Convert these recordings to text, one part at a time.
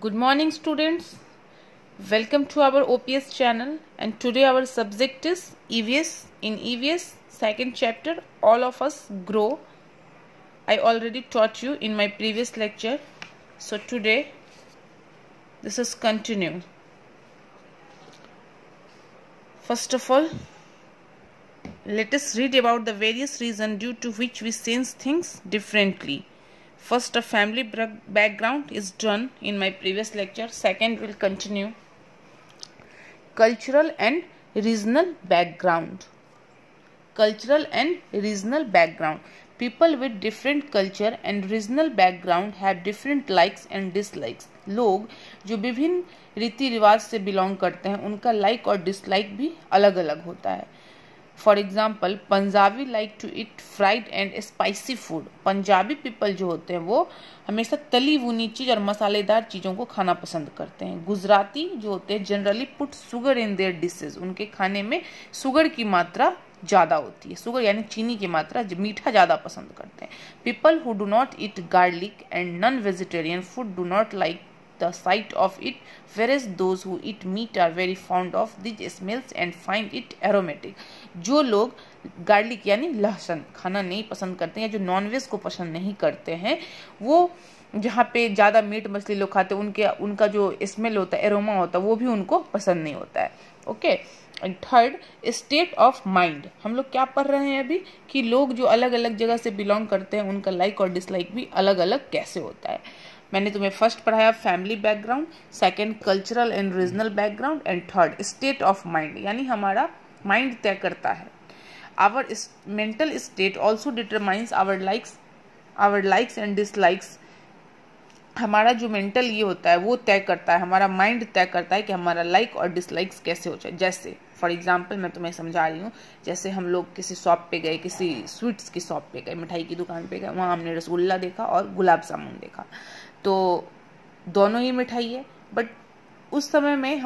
Good morning, students. Welcome to our OPS channel, and today our subject is EVS. In EVS second chapter, all of us grow. I already taught you in my previous lecture, so today this is continue. First of all, let us read about the various reasons due to which we sense things differently. First, a family background is done in my previous lecture. Second, will continue. Cultural and regional background. Cultural and regional background. People with different culture and regional background have different likes and dislikes. लोग जो विभिन्न रीति रिवाज से belong करते हैं उनका like और डिसलाइक भी अलग अलग होता है. For example, Punjabi like to eat fried and spicy food. Punjabi people जो होते हैं वो हमेशा तली भुनी चीज और मसालेदार चीज़ों को खाना पसंद करते हैं. गुजराती जो होते हैं generally put sugar in their dishes. उनके खाने में शुगर की मात्रा ज़्यादा होती है. शुगर यानी चीनी की मात्रा, मीठा ज़्यादा पसंद करते हैं. People who do not eat garlic and non vegetarian food do not like the sight of it, whereas those who eat meat are very fond of these smells and find it aromatic. जो लोग garlic यानी लहसुन खाना नहीं पसंद करते हैं, जो नॉनवेज को पसंद नहीं करते हैं, वो जहाँ पे ज़्यादा मीट मछली लोग खाते हैं उनका जो स्मेल होता है, एरोमा होता है, वो भी उनको पसंद नहीं होता है. Okay. Third, state of mind. हम लोग क्या पढ़ रहे हैं अभी कि लोग जो अलग अलग जगह से बिलोंग करते हैं उनका लाइक और डिसलाइक भी अलग अलग कैसे होता है. मैंने तुम्हें फर्स्ट पढ़ाया family background, second cultural and regional background and third state of mind. यानी हमारा माइंड तय करता है. Our mental state also determines our likes and dislikes. हमारा जो मेंटल ये होता है वो तय करता है, हमारा माइंड तय करता है कि हमारा लाइक और डिसलाइक्स कैसे हो जाए. जैसे फॉर एग्जाम्पल मैं तुम्हें समझा रही हूँ. जैसे हम लोग किसी शॉप पे गए, किसी स्वीट्स की शॉप पे गए, मिठाई की दुकान पे गए, वहाँ हमने रसगुल्ला देखा और गुलाब जामुन देखा. तो दोनों ही मिठाई है, बट उस समय में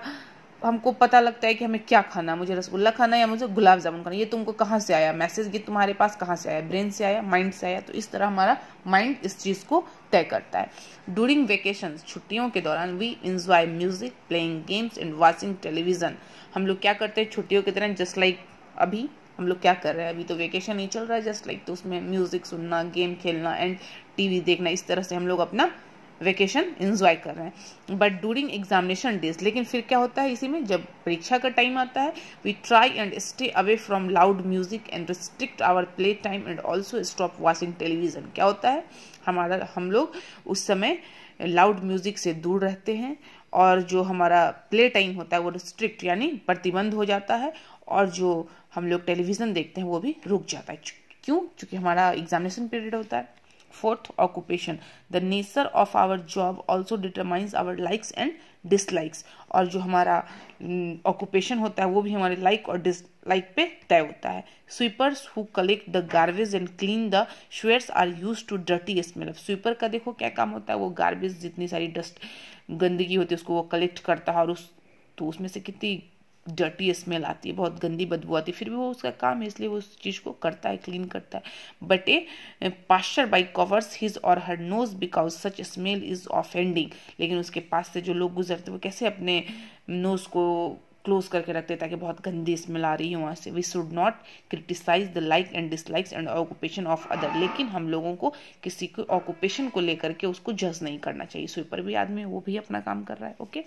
हमको पता लगता है कि हमें क्या खाना, मुझे रसगुल्ला खाना है या मुझे गुलाब जामुन खाना. ये तुमको कहाँ से आया मैसेज, ये तुम्हारे पास कहाँ से आया, ब्रेन से आया, माइंड से आया. तो इस तरह हमारा माइंड इस चीज़ को तय करता है. ड्यूरिंग वेकेशन, छुट्टियों के दौरान, we enjoy music, playing games and watching television. हम लोग क्या करते हैं छुट्टियों के दौरान, जस्ट लाइक अभी हम लोग क्या कर रहे हैं, अभी तो वेकेशन ही चल रहा है जस्ट लाइक, तो उसमें म्यूजिक सुनना, गेम खेलना एंड टीवी देखना, इस तरह से हम लोग अपना वेकेशन एंजॉय कर रहे हैं. बट ड्यूरिंग एग्जामिनेशन डेज, लेकिन फिर क्या होता है इसी में, जब परीक्षा का टाइम आता है, we try and stay away from loud music and restrict our play time and also stop watching television. क्या होता है, हम लोग उस समय लाउड म्यूजिक से दूर रहते हैं और जो हमारा प्ले टाइम होता है वो रिस्ट्रिक्ट यानी प्रतिबंध हो जाता है, और जो हम लोग टेलीविजन देखते हैं वो भी रुक जाता है. क्यों? क्योंकि हमारा एग्जामिनेशन पीरियड होता है. Fourth, occupation. The nature of our job also determines our likes and dislikes. और जो हमारा ऑक्यूपेशन होता है वो भी हमारे लाइक और डिसलाइक पे तय होता है. Sweepers who collect the garbage and clean the sewers are use to dirty smell. Sweeper का देखो क्या काम होता है, वो गार्बेज जितनी सारी डस्ट गंदगी होती है उसको वो कलेक्ट करता है, और तो उसमें से कितनी डर्टी स्मेल आती है, बहुत गंदी बदबू आती है, फिर भी वो उसका काम है इसलिए वो उस चीज़ को करता है, क्लीन करता है. But a passer by covers his or her nose because such smell is offending. लेकिन उसके पास से जो लोग गुजरते वो कैसे अपने नोज को क्लोज करके रखते ताकि बहुत गंदी स्मेल आ रही है वहाँ से. We should not criticise the like and dislikes and occupation of other. लेकिन हम लोगों को किसी को ऑक्यूपेशन को लेकर के उसको जज नहीं करना चाहिए. स्वीपर भी आदमी, वो भी अपना काम कर रहा है. Okay.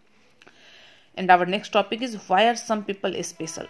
And our next topic is why are some people special?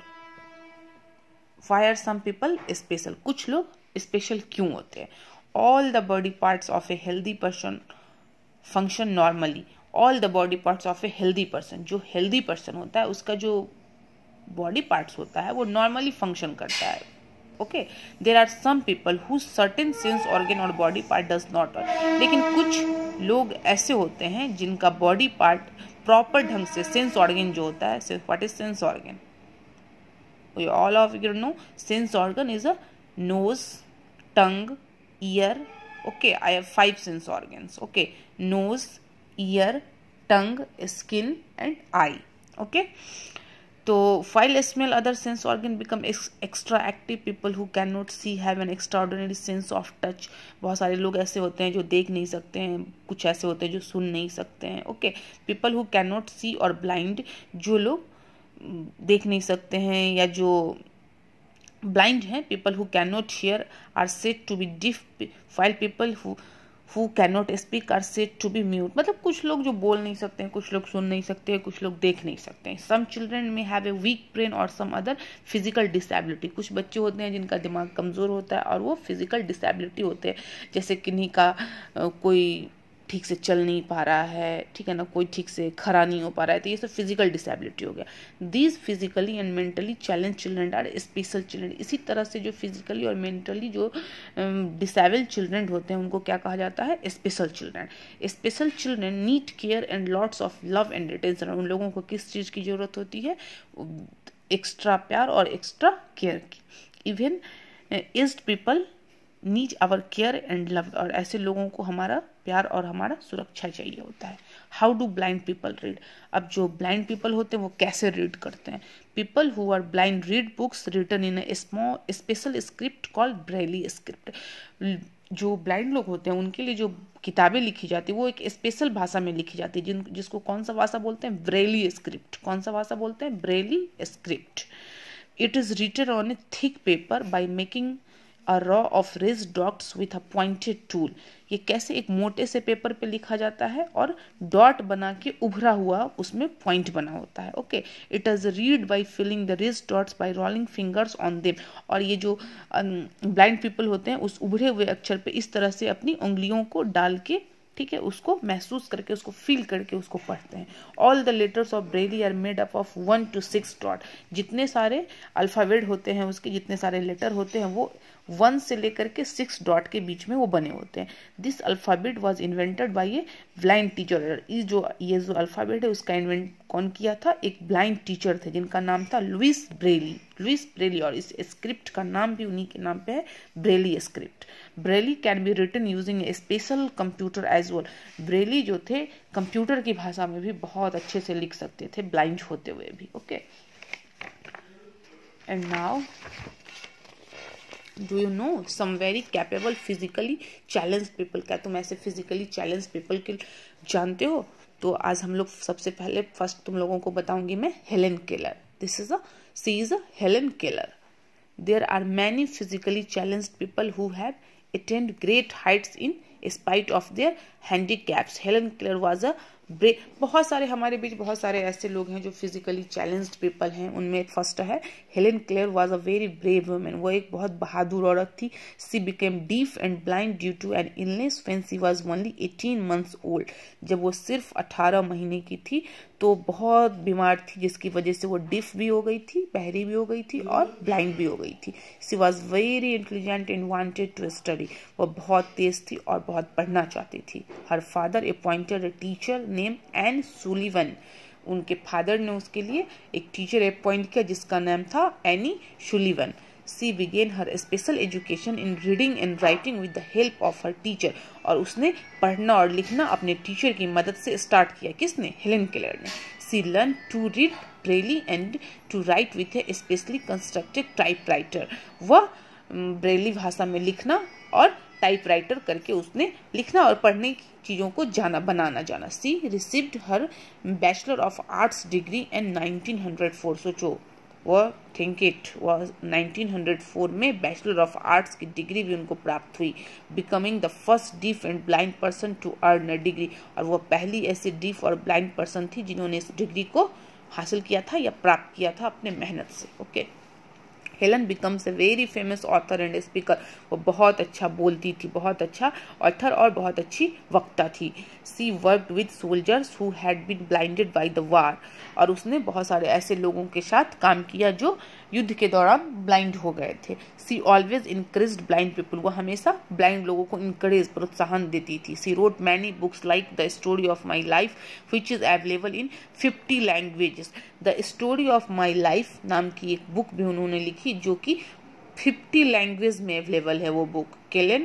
Why are some people special? कुछ लोग स्पेशल क्यों होते हैं? All the body parts of a healthy person function normally. All the body parts of a healthy person. जो healthy person होता है उसका जो body parts होता है वो normally function करता है. Okay. There are some people whose certain sense organ और body part does not work. लेकिन कुछ लोग ऐसे होते हैं जिनका body part प्रॉपर ढंग से, सेंस ऑर्गन जो होता है, what is sense organ? All of you know sense organ is a nose, tongue, ear. Okay, I have 5 sense organs. Okay, nose, ear, tongue, skin and eye. Okay. तो while smell other sense organ become extra active, people who cannot see have an extraordinary sense of touch. बहुत सारे लोग ऐसे होते हैं जो देख नहीं सकते हैं, कुछ ऐसे होते हैं जो सुन नहीं सकते हैं. Okay, people who cannot see और blind, जो लोग देख नहीं सकते हैं या जो ब्लाइंड हैं, people who cannot hear are said to be deaf, while people who cannot speak are said to be mute. मतलब कुछ लोग जो बोल नहीं सकते हैं, कुछ लोग सुन नहीं सकते हैं, कुछ लोग देख नहीं सकते हैं. Some children may have a weak brain or some other physical disability. कुछ बच्चे होते हैं जिनका दिमाग कमज़ोर होता है और वो फिजिकल डिसेबिलिटी होते हैं, जैसे किन्हीं का कोई ठीक से चल नहीं पा रहा है, ठीक है ना, कोई ठीक से खड़ा नहीं हो पा रहा है, तो ये सब फिजिकल डिसेबिलिटी हो गया. These physically and mentally challenge children are special children. इसी तरह से जो फिजिकली और मेंटली जो डिसेबल्ड चिल्ड्रन होते हैं उनको क्या कहा जाता है? Special children. Special children need care and lots of love and attention. उन लोगों को किस चीज़ की ज़रूरत होती है? एक्स्ट्रा प्यार और एक्स्ट्रा केयर की. Even aged people need our care and love. और ऐसे लोगों को हमारा प्यार और हमारा सुरक्षा चाहिए होता है. How do blind people read? अब जो ब्लाइंड पीपल होते हैं वो कैसे रीड करते हैं? People who are blind read books written in a small special script called Braille script. जो ब्लाइंड लोग होते हैं उनके लिए जो किताबें लिखी जाती है वो एक स्पेशल भाषा में लिखी जाती है, जिसको कौन सा भाषा बोलते हैं? Braille script. कौन सा भाषा बोलते हैं? Braille script. It is written on a thick paper by making a row of raised dots with a pointed tool. ये कैसे? एक मोटे से पेपर पे लिखा जाता है और डॉट बना के उभरा हुआ उसमें पॉइंट बना होता है. Okay, it is read by feeling the raised dots by rolling fingers on them. और ये जो ब्लाइंड पीपल होते हैं उस उभरे हुए अक्षर पे इस तरह से अपनी उंगलियों को डाल के, ठीक है, उसको महसूस करके, उसको फील करके उसको पढ़ते हैं. All the letters of Braille are made up of 1 to 6 dot. जितने सारे अल्फ़ाबेट होते हैं उसके, जितने सारे लेटर होते हैं वो 1 से लेकर के 6 डॉट के बीच में वो बने होते हैं. This alphabet was invented by a blind teacher. ये जो अल्फ़ाबेट है उसका इन्वेंट कौन किया था? एक ब्लाइंड टीचर थे जिनका नाम था लुइस ब्रेली. Louis Braille. और इस स्क्रिप्ट का नाम भी उन्हीं के नाम पे है, Braille script. Braille can be written using a special computer as well. Braille जो थे कंप्यूटर की भाषा में भी बहुत अच्छे से लिख सकते थे, ब्लाइंड होते हुए भी. Okay, and now do you know some very capable physically challenge people. क्या तुम ऐसे फिजिकली चैलेंज पीपल के जानते हो? तो आज हम लोग सबसे पहले फर्स्ट तुम लोगों को बताऊंगी मैं Helen Keller. She is a Helen Keller. There are many physically challenged people who have attained great heights in spite of their handicaps. Helen Keller was a बहुत सारे हमारे बीच बहुत सारे ऐसे लोग हैं जो फिजिकली चैलेंज्ड पीपल हैं. उनमें एक फर्स्ट है Helen Keller was a very brave woman. वो एक बहुत बहादुर औरत थी. She became deaf and blind due to an illness when she was only 18 months old. जब वो सिर्फ 18 महीने की थी तो बहुत बीमार थी, जिसकी वजह से वो डिफ भी हो गई थी, बहरी भी हो गई थी और ब्लाइंड भी हो गई थी. She was very intelligent and wanted to study. वो बहुत तेज थी और बहुत पढ़ना चाहती थी. Her father appointed a teacher name Ann Sullivan. उनके फादर ने उसके लिए एक टीचर अपॉइंट किया जिसका नाम था Annie Sullivan. She began her special education in reading and writing with the help of her teacher. और उसने पढ़ना और लिखना अपने टीचर की मदद से स्टार्ट किया. किसने? हेलेन केलर ने. She learned to read Braille and to write with a specially constructed typewriter. वह ब्रेली भाषा में लिखना और टाइपराइटर करके उसने लिखना और पढ़ने की चीज़ों को बनाना जाना. She received her Bachelor of Arts degree in 1904. सोचो, वह थिंक इट वह 1904 में बैचलर ऑफ आर्ट्स की डिग्री भी उनको प्राप्त हुई. Becoming the first deaf and blind person to earn a degree. और वह पहली ऐसी डीफ और ब्लाइंड पर्सन थी जिन्होंने इस डिग्री को हासिल किया था या प्राप्त किया था अपने मेहनत से. Okay, Helen becomes a very famous author and speaker. वो बहुत अच्छा बोलती थी, बहुत अच्छा ऑथर और बहुत अच्छी वक्ता थी. She worked with soldiers who had been blinded by the war. और उसने बहुत सारे ऐसे लोगों के साथ काम किया जो युद्ध के दौरान ब्लाइंड हो गए थे. She always encouraged blind people. वो हमेशा ब्लाइंड लोगों को इनकरेज, प्रोत्साहन देती थी. She wrote many books like the story of my life which is available in 50 languages. The story of my life नाम की एक बुक भी उन्होंने लिखी जो कि 50 लैंग्वेज में अवेलेबल है वो book.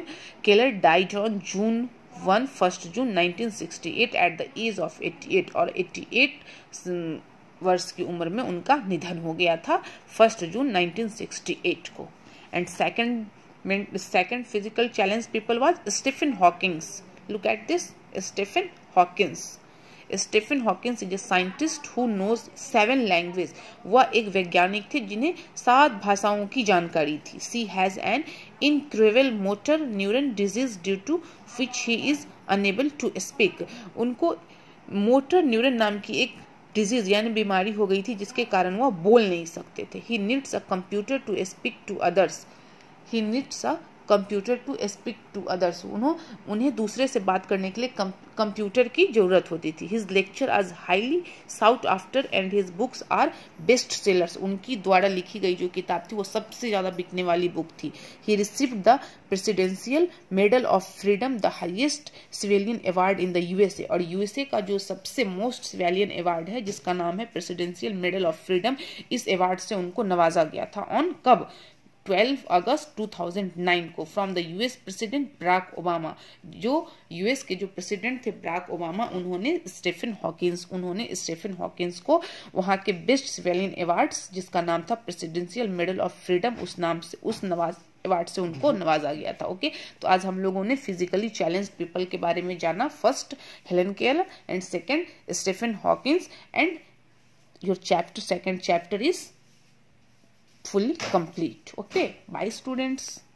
Keller died on June 1 1968 at the age of 88. और 88 वर्ष की उम्र में उनका निधन हो गया था 1 जून 1968 को। And second physical challenge people was Stephen Hawking. Look at this, Stephen Hawking. Stephen Hawking is a scientist who knows 7 languages. वह एक वैज्ञानिक थे जिन्हें 7 भाषाओं की जानकारी थी। She has an incurable motor neuron disease due to which he is unable to speak. उनको मोटर न्यूरन नाम की एक डिजीज यानी बीमारी हो गई थी जिसके कारण वह बोल नहीं सकते थे। He needs a computer to speak to others. He needs a computer to speak to others. उन्हें दूसरे से बात करने के लिए कंप्यूटर की जरूरत होती थी। His lecture is highly sought after and his books are best sellers. उनकी द्वारा लिखी गई जो किताब थी वो सबसे ज़्यादा बिकने वाली बुक थी। He received the Presidential Medal of Freedom, the highest civilian award in the USA. और USA का जो सबसे मोस्ट सिविलियन अवार्ड है जिसका नाम है Presidential Medal of Freedom, इस अवार्ड से उनको नवाजा गया था। ऑन कब? 12 अगस्त 2009 को from the US president Barack Obama. जो यूएस के जो प्रेसिडेंट थे बराक ओबामा, उन्होंने स्टीफन हॉकिंस को वहां के बेस्ट सिविलियन अवार्ड्स जिसका नाम था प्रेसिडेंशियल मेडल ऑफ फ्रीडम, उस नाम से उस अवार्ड से उनको नवाजा गया था। ओके, तो आज हम लोगों ने फिजिकली चैलेंज पीपल के बारे में जाना। First Helen Keller and second Stephen Hawkins and your second chapter is fully complete. Okay, bye students.